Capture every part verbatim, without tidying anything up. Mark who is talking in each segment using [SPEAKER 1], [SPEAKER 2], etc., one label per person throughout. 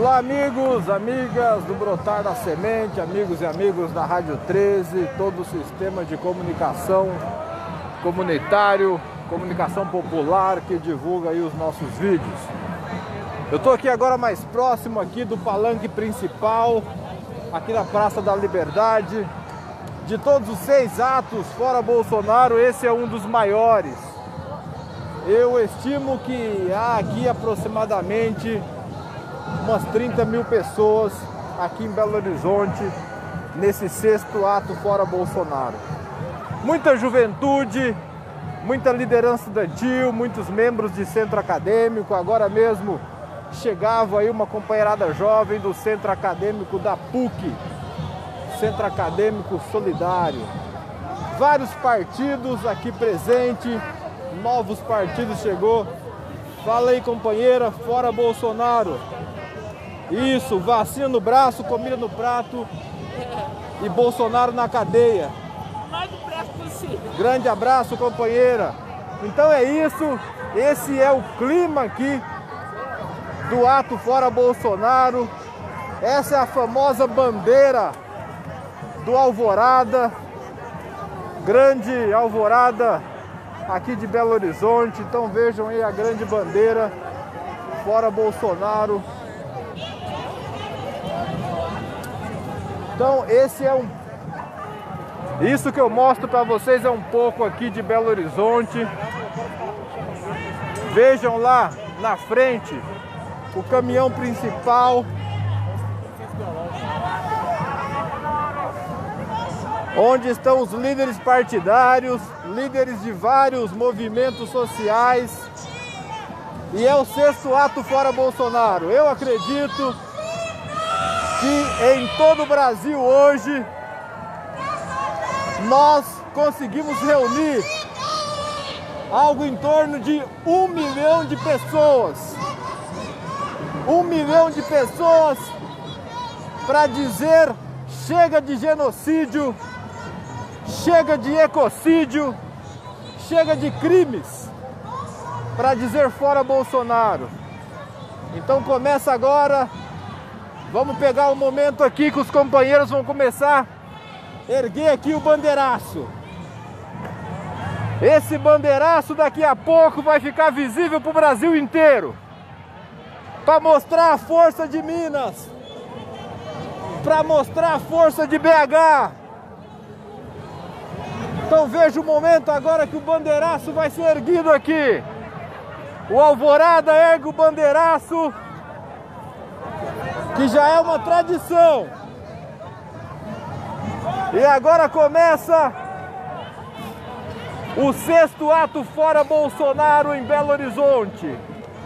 [SPEAKER 1] Olá amigos, amigas do Brotar da Semente, amigos e amigos da Rádio treze, todo o sistema de comunicação comunitário, comunicação popular que divulga aí os nossos vídeos. Eu estou aqui agora mais próximo aqui do palanque principal, aqui na Praça da Liberdade. De todos os seis atos fora Bolsonaro, esse é um dos maiores. Eu estimo que há aqui aproximadamente umas trinta mil pessoas aqui em Belo Horizonte, nesse sexto ato fora Bolsonaro. Muita juventude, muita liderança estudantil, muitos membros de centro acadêmico. Agora mesmo chegava aí uma companheirada jovem do centro acadêmico da P U C, Centro Acadêmico Solidário. Vários partidos aqui presentes, novos partidos chegou. Fala aí, companheira, fora Bolsonaro. Isso, vacina no braço, comida no prato e Bolsonaro na cadeia.
[SPEAKER 2] Mais depressa possível.
[SPEAKER 1] Grande abraço, companheira. Então é isso, esse é o clima aqui do ato fora Bolsonaro. Essa é a famosa bandeira do Alvorada, grande Alvorada aqui de Belo Horizonte. Então vejam aí a grande bandeira fora Bolsonaro. Então esse é um... Isso que eu mostro para vocês é um pouco aqui de Belo Horizonte. Vejam lá na frente o caminhão principal, onde estão os líderes partidários, líderes de vários movimentos sociais. E é o sexto ato fora Bolsonaro. Eu acredito que em todo o Brasil hoje nós conseguimos reunir algo em torno de um milhão de pessoas. Um milhão de pessoas para dizer chega de genocídio, chega de ecocídio, chega de crimes, para dizer fora Bolsonaro. Então começa agora, vamos pegar um momento aqui que os companheiros vão começar a erguer aqui o bandeiraço. Esse bandeiraço daqui a pouco vai ficar visível para o Brasil inteiro, para mostrar a força de Minas, para mostrar a força de B H. Então veja o momento agora que o bandeiraço vai ser erguido aqui. O Alvorada ergue o bandeiraço, que já é uma tradição. E agora começa o sexto ato fora Bolsonaro em Belo Horizonte.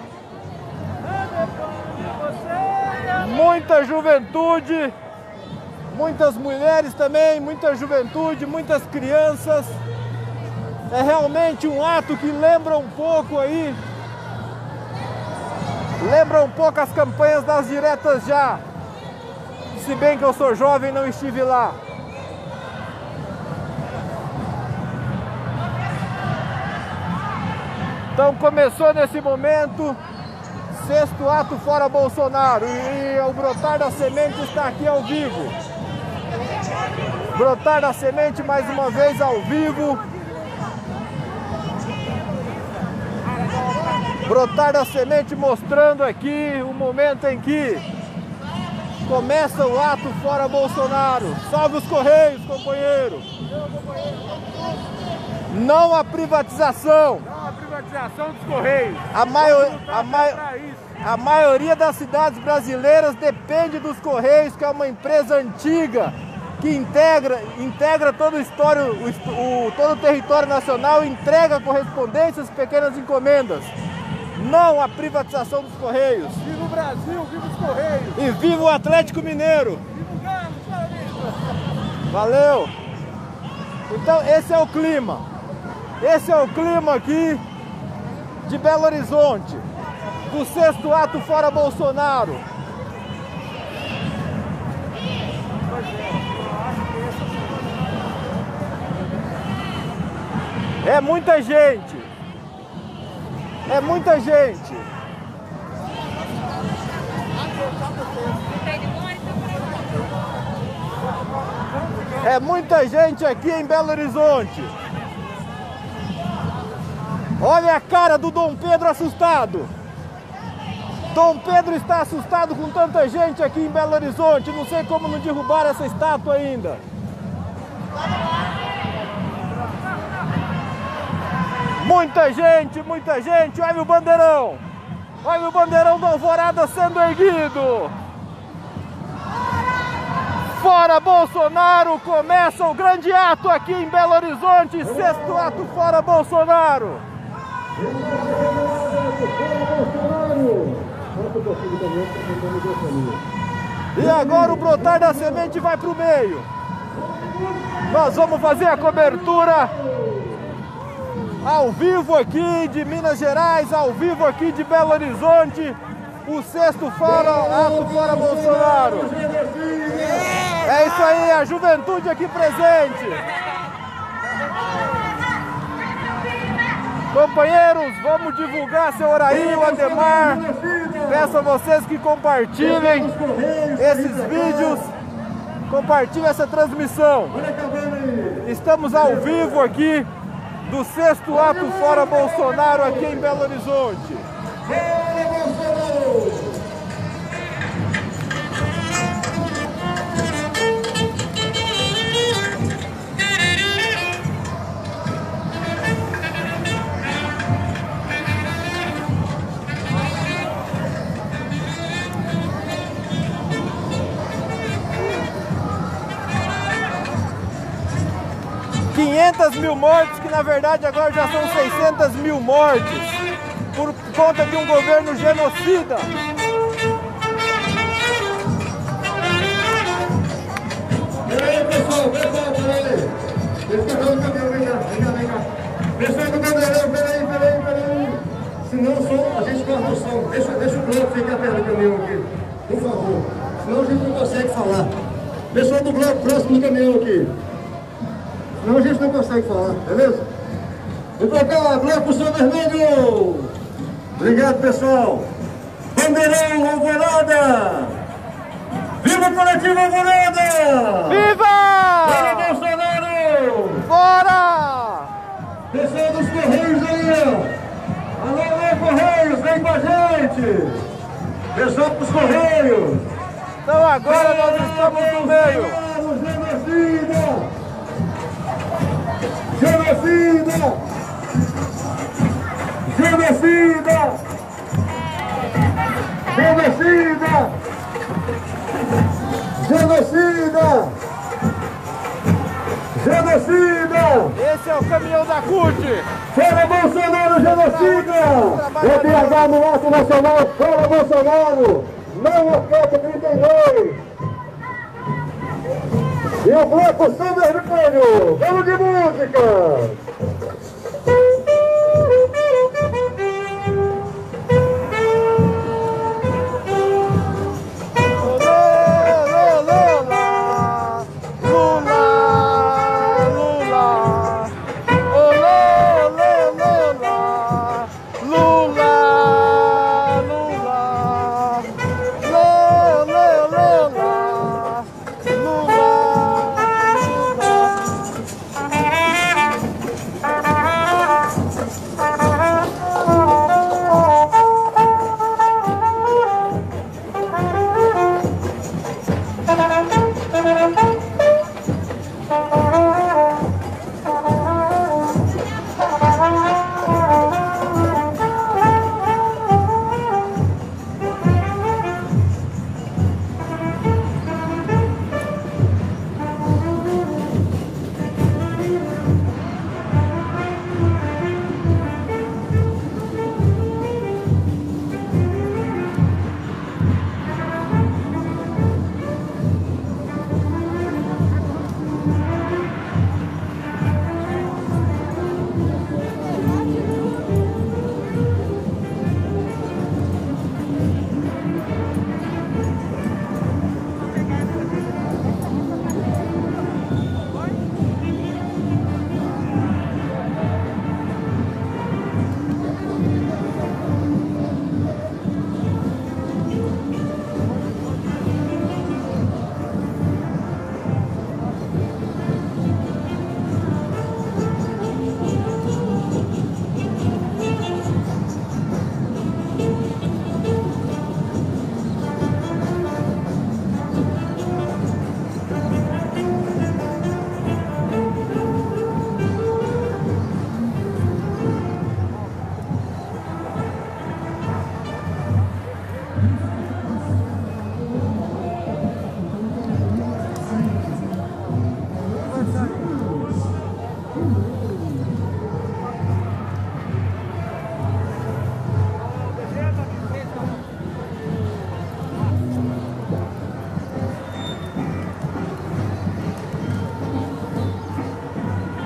[SPEAKER 1] Muita juventude, muitas mulheres também, muita juventude, muitas crianças. É realmente um ato que lembra um pouco aí, lembra um pouco as campanhas das diretas já. Se bem que eu sou jovem, não estive lá. Então começou nesse momento, sexto ato fora Bolsonaro, e o Brotar da Semente está aqui ao vivo. Brotar da Semente mais uma vez ao vivo. Brotar da Semente mostrando aqui o momento em que começa o ato fora Bolsonaro. Salve os Correios, companheiro! Não a privatização.
[SPEAKER 3] Não a privatização dos Correios.
[SPEAKER 1] A, maior, a, ma a maioria das cidades brasileiras depende dos Correios, que é uma empresa antiga que integra, integra todo o, história, o, o, todo o território nacional e entrega correspondências, pequenas encomendas. Não a privatização dos Correios.
[SPEAKER 3] Viva o Brasil, viva os Correios.
[SPEAKER 1] E viva o Atlético Mineiro.
[SPEAKER 3] Viva o Galo, parabéns.
[SPEAKER 1] Valeu. Então esse é o clima. Esse é o clima aqui de Belo Horizonte, do sexto ato fora Bolsonaro. É muita gente. É muita gente. É muita gente aqui em Belo Horizonte. Olha a cara do Dom Pedro assustado. Dom Pedro está assustado com tanta gente aqui em Belo Horizonte. Não sei como não derrubaram essa estátua ainda. Muita gente, muita gente. Olha o bandeirão. Olha o bandeirão do Alvorada sendo erguido. Fora Bolsonaro, começa o grande ato aqui em Belo Horizonte, sexto ato Fora Bolsonaro. E agora o brotar da semente vai para o meio. Nós vamos fazer a cobertura ao vivo aqui de Minas Gerais, ao vivo aqui de Belo Horizonte, o sexto Fora, ato Fora Bolsonaro. É isso aí, a juventude aqui presente. Companheiros, vamos divulgar seu Horário, Ademar. Peço a vocês que compartilhem esses vídeos, compartilhem essa transmissão. Estamos ao vivo aqui do sexto ato Fora Bolsonaro aqui em Belo Horizonte. quinhentas mil mortes, que na verdade agora já são seiscentas mil mortes, por conta de um governo genocida.
[SPEAKER 4] Peraí, pessoal, pessoal, peraí. Deixa eu ver o caminhão, vem cá, vem cá, vem cá. Pessoal do bandeirão, peraí, peraí, peraí. Senão só a gente corta o som. Deixa, deixa o bloco ficar perto do caminhão aqui, por favor. Senão a gente não consegue falar. Pessoal do bloco, próximo do caminhão aqui. Senão a gente não consegue falar, beleza? Vou trocar, bloco som vermelho! Obrigado, pessoal! Bandeirão, Alvorada! Viva o coletivo Alvorada!
[SPEAKER 1] Viva!
[SPEAKER 4] Fora Bolsonaro!
[SPEAKER 1] Fora!
[SPEAKER 4] Pessoal dos Correios aí, ó! Alô, alô, Correios, vem com a gente! Pessoal dos Correios!
[SPEAKER 1] Então agora nós estamos no meio!
[SPEAKER 4] Genocida! Genocida! Genocida! Genocida! Genocida! Genocida!
[SPEAKER 1] Esse é o caminhão da C U T!
[SPEAKER 4] Fora Bolsonaro, genocida! O B H no ato nacional, fora Bolsonaro! Não afeta trinta e dois! E o bloco Som Vermelho! Vamos de música!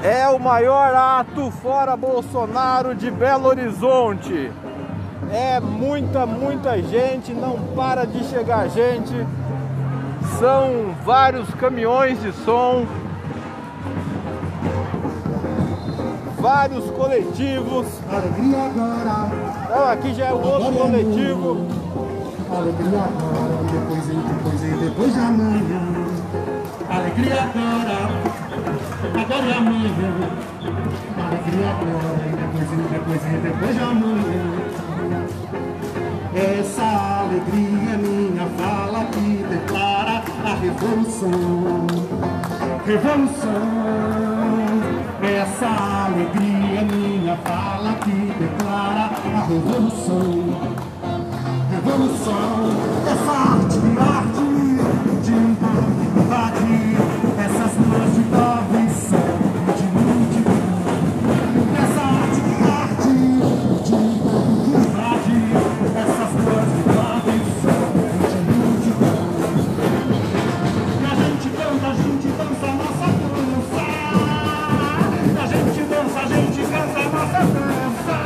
[SPEAKER 1] É o maior ato fora Bolsonaro de Belo Horizonte. É muita, muita gente, não para de chegar gente. São vários caminhões de som, vários coletivos.
[SPEAKER 4] Alegria agora.
[SPEAKER 1] Então aqui já é o outro coletivo.
[SPEAKER 4] Alegria agora, depois e depois e depois de amanhã. Alegria agora. Agora e amanhã, alegria agora, e depois, e depois, e depois de amanhã. Essa alegria é minha fala que declara a revolução. Revolução. Essa alegria é minha fala que declara a revolução. Revolução. Essa arte de arte, de invadir essas ruas de provisão, de multidão. Essa arte de arte, de invadir essas ruas de provisão, de multidão. E a gente canta, a gente dança a nossa dança. A gente dança, a gente canta a nossa dança.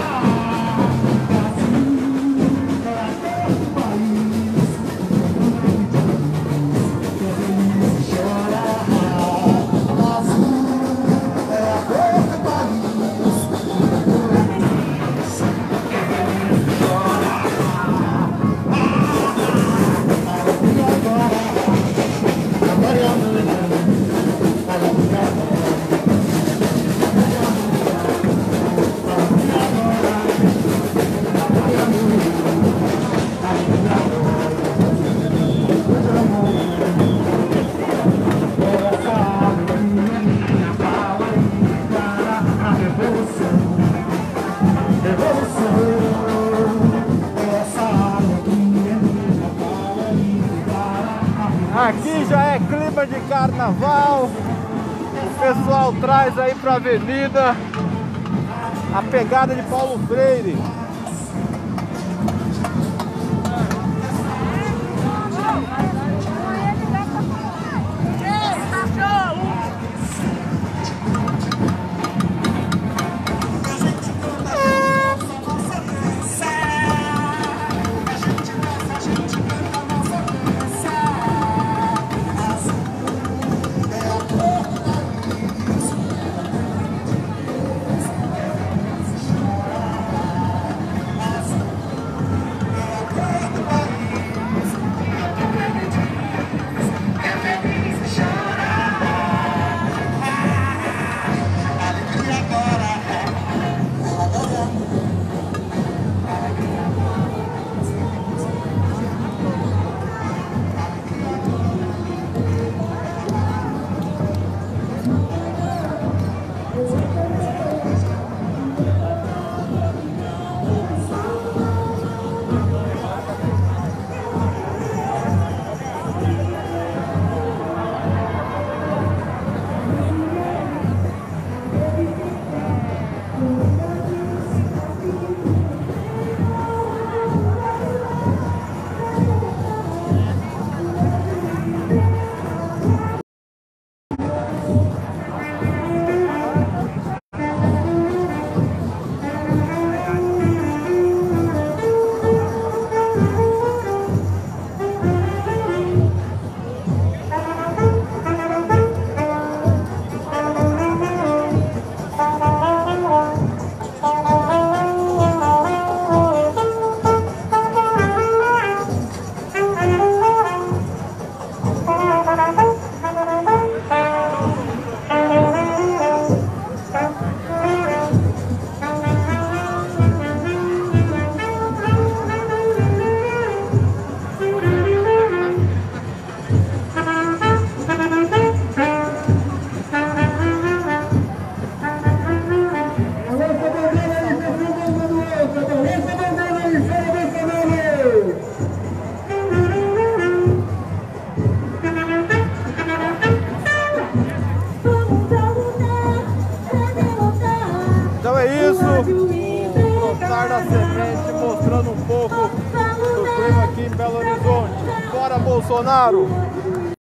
[SPEAKER 1] Aqui já é clima de carnaval. O pessoal traz aí pra avenida a pegada de Paulo Freire. Da Semente, mostrando um pouco do clima aqui em Belo Horizonte. Fora Bolsonaro!